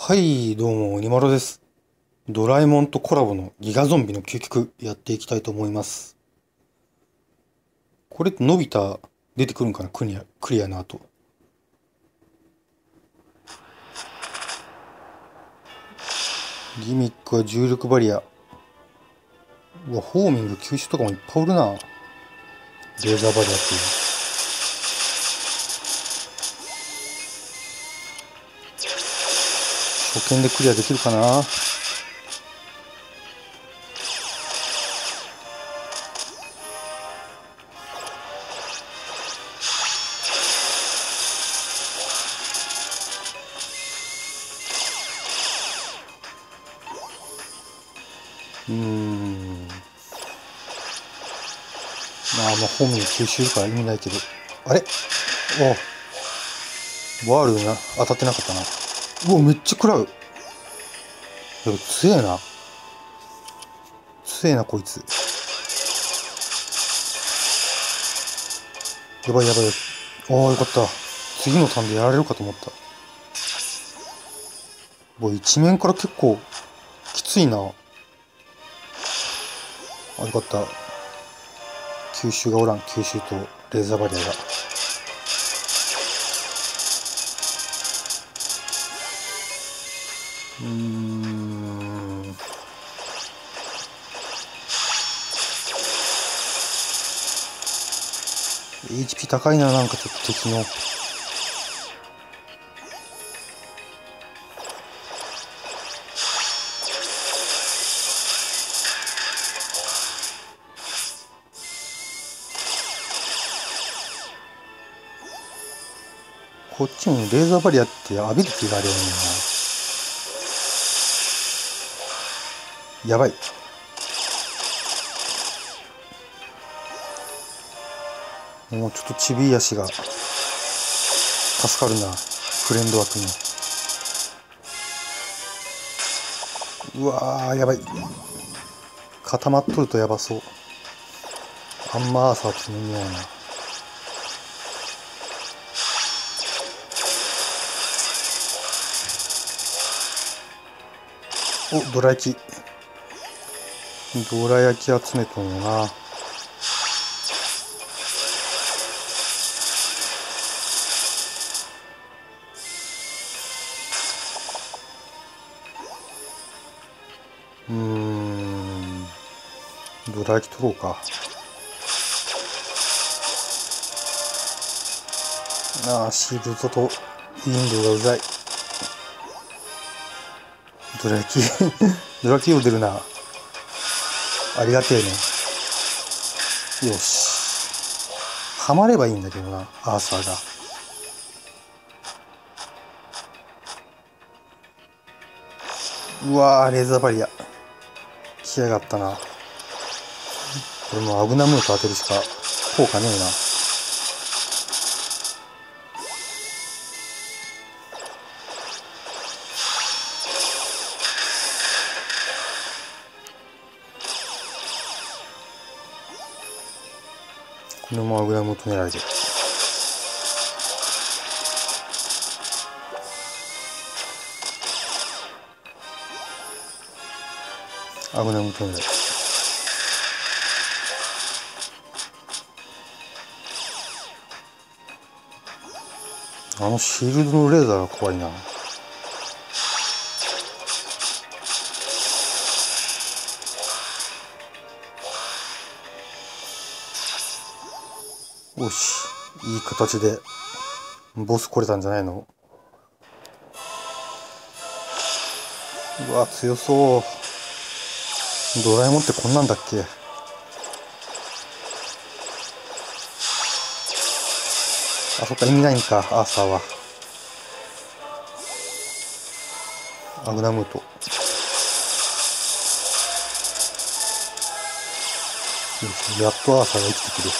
はい、どうも、にまろです。ドラえもんとコラボのギガゾンビの究極やっていきたいと思います。これってのび太出てくるんかな、クリアの後。ギミックは重力バリア。うわ、ホーミング、吸収とかもいっぱいおるな。レーザーバリアっていう。初見でクリアできるかな。まあ、ホーミング吸収から意味ないけど。あれワールドな、当たってなかったな。うわ、めっちゃ食らう。でも強えな。強えな、こいつ。やばいやばい。ああ、よかった。次のターンでやられるかと思った。もう一面から結構きついな。あ、よかった。吸収がおらん。吸収とレーザーバリアが。HP 高いな、なんかちょっと敵の。こっちにレーザーバリアってアビリティがあるよね。やばい。もうちょっとちびい足が助かるな。フレンド枠に。うわー、やばい。固まっとるとやばそう。あんまアーサーって意味ないな。お、ドラ焼き。ドラ焼き集めとんよな。ドラ焼き取ろうか。ああ、シールドとウィンドウがうざい。ドラ焼きドラ焼きを出るな。ありがてえね。よし。ハマればいいんだけどな、アーサーが。うわー、レーザーバリア。来やがったな。これもうアグナムート当てるしか効果ねえな。これもアグナムート狙いで。アグナムート狙い。あのシールドのレーザーが怖いな。よし、いい形でボス来れたんじゃないの。うわ、強そう。ドラえもんってこんなんだっけ。あ、そっか、意味ないんか、アーサーは。アグナムート。よし、やっとアーサーが生きてくる。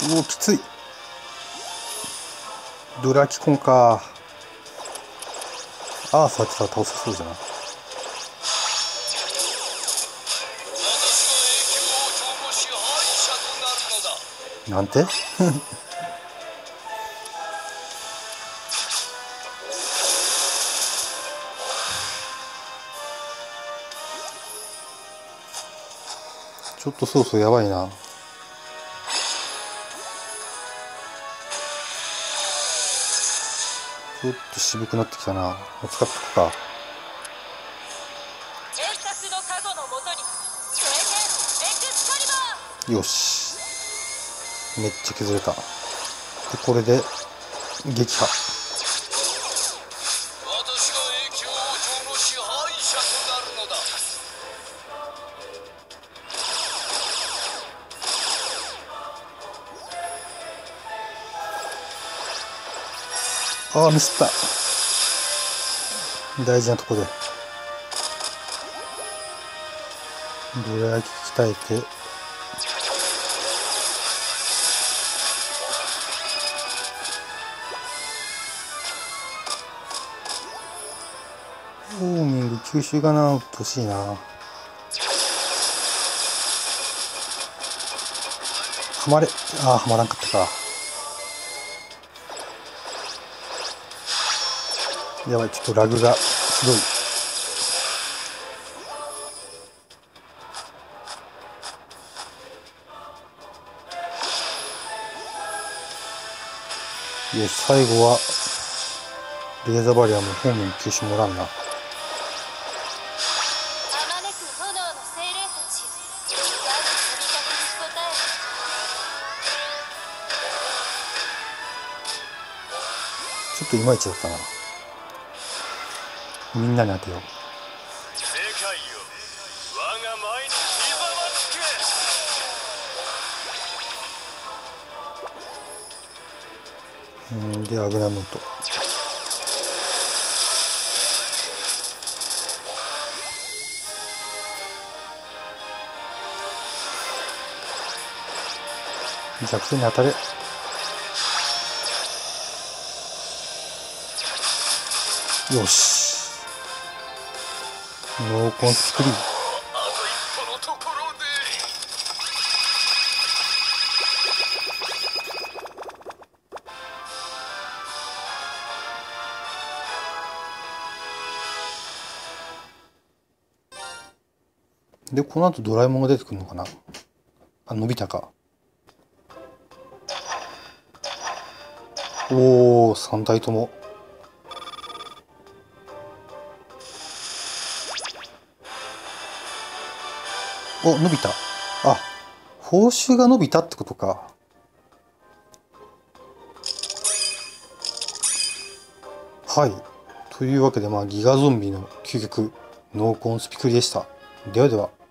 うお、きつい。ドラキコンか。アーサー来たら倒せそうじゃな。なんてちょっとそろそろやばいな。ちょっと渋くなってきたな。使っとくか。よし。めっちゃ削れた。で、これで撃破。ああ、ミスった。大事なとこで。どら焼き鍛えて。ウォーミング吸収がな、欲しいな。はまれ。ああ、はまらんかったか。やばい、ちょっとラグがすごい。よし、最後はレーザーバリアも方面に吸収もらんな。ちょっといまいちだったな。みんなに当てよう。で、アグナムート。弱点に当たれ。よし。ノーコンスクリーン。で、この後ドラえもんが出てくるのかな。あ、のび太か。おお、3体とも。お、伸びた。あ、報酬が伸びたってことか。はい。というわけで、ギガゾンビの究極、ノーコンスピクリでした。ではでは。